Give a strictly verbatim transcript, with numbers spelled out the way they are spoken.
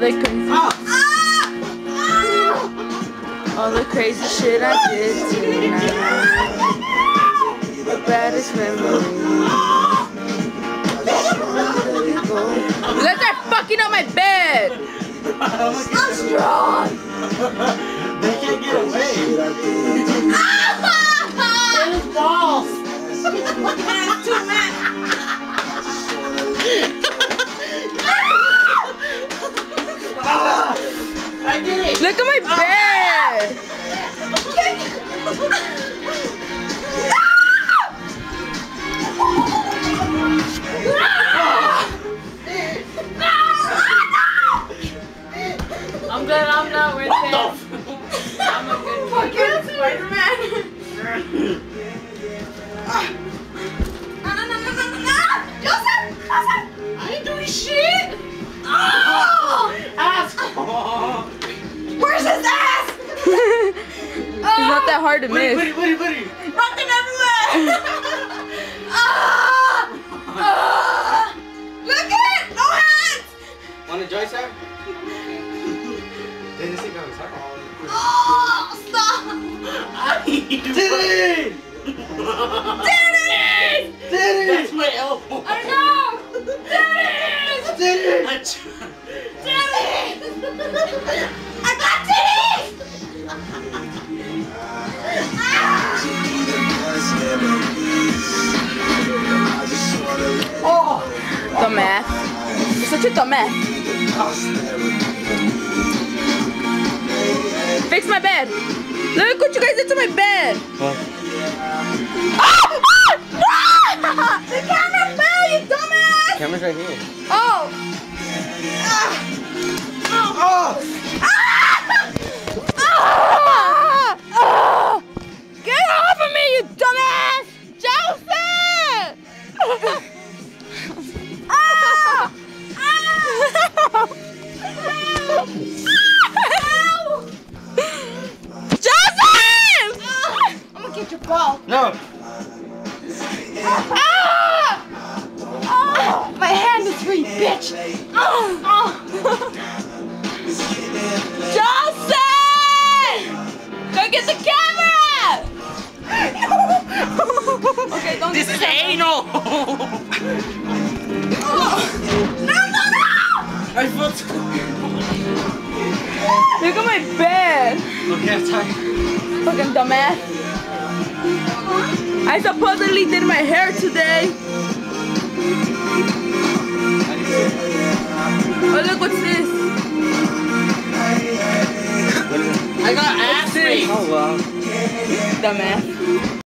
the crazy, all the crazy shit I did tonight. The baddest memory. You guys are fucking on my bed. I'm strong. They can't get away. There's balls. Man, too mad. I did it. Look at my bed. I'm glad I'm not with him. I'm a good fucking Spider-Man. No, no, no, no, no, no! Joseph! Joseph! I ain't doing shit! Oh! Asshole. Where's his ass? It's not that hard to miss. Buddy, buddy, buddy. Rocking everywhere! Ah! Ah! Look it! No hands! Want to join, sir? Did this go? Oh! Stop! Did it! Did it! Did it! That's my elbow. I know! Did it! Did it! Did it! I got titties! Oh! Dumbass. You're such a dumbass. Fix my bed. Look what you guys did to my bed. What? Ah! Ah! The camera fell, you dumbass. The camera's right here. Oh. Oh! Ah! Ah! Ah! Get off of me, you dumbass! Joseph! Ah! Ah! Joseph! I'm gonna get your ball. No! Ah! Oh, my hand is free, bitch! Oh! Oh. Joseph! Go get the camera! Okay, don't This get is the camera. anal! Oh. No, no, no! I felt. Look at my bed! Okay, I'm tired. Fucking dumbass. I supposedly did my hair today. Oh, look, what's this? I got ass. This. Oh wow. Dumbass.